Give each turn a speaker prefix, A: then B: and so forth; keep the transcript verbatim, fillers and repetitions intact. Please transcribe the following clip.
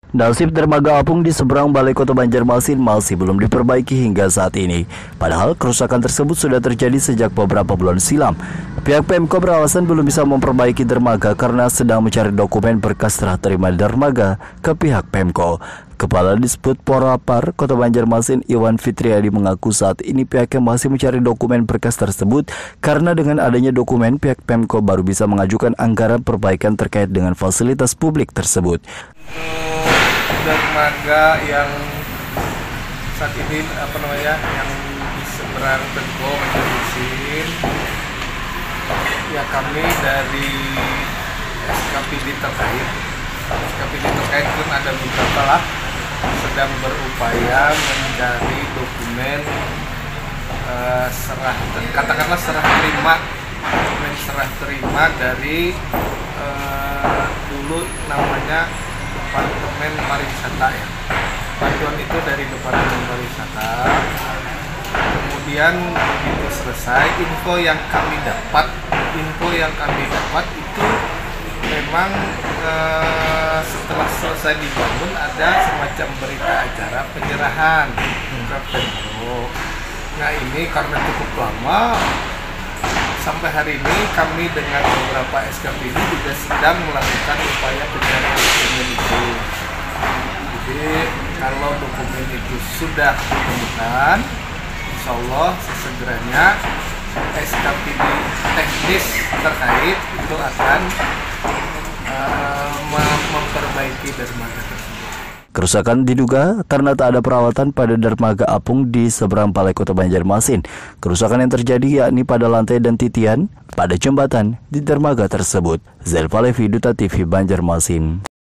A: Nasib dermaga apung di seberang Balai Kota Banjarmasin masih belum diperbaiki hingga saat ini. Padahal kerusakan tersebut sudah terjadi sejak beberapa bulan silam. Pihak Pemko beralasan belum bisa memperbaiki dermaga karena sedang mencari dokumen berkas serah terima dermaga ke pihak Pemko. Kepala Disput Porapar Kota Banjarmasin Iwan Fitriadi mengaku saat ini pihaknya masih mencari dokumen berkas tersebut karena dengan adanya dokumen pihak Pemko baru bisa mengajukan anggaran perbaikan terkait dengan fasilitas publik tersebut.
B: Dermaga yang saat ini apa namanya yang di seberang Pemko Banjarmasin, ya kami dari S K P D terkait S K P D terkait pun ada beberapa lah sedang berupaya mencari dokumen uh, serah katakanlah serah terima dokumen serah terima dari uh, dulu namanya Departemen Pariwisata ya. Bantuan itu dari Departemen Pariwisata. Kemudian begitu selesai, info yang kami dapat, info yang kami dapat itu memang eh, setelah selesai dibangun ada semacam berita acara penyerahan ke Pemko. Nah ini karena cukup lama, sampai hari ini kami dengan beberapa S K P D juga sedang melakukan upaya pencarian dokumen itu. Jadi kalau dokumen itu sudah ditemukan, insya Allah sesegeranya S K P D teknis terkait itu akan uh, memperbaiki dermaga tersebut.
A: Kerusakan diduga karena tak ada perawatan pada dermaga apung di seberang Balai Kota Banjarmasin. Kerusakan yang terjadi yakni pada lantai dan titian pada jembatan di dermaga tersebut. Zelfa Levi, Duta T V Banjarmasin.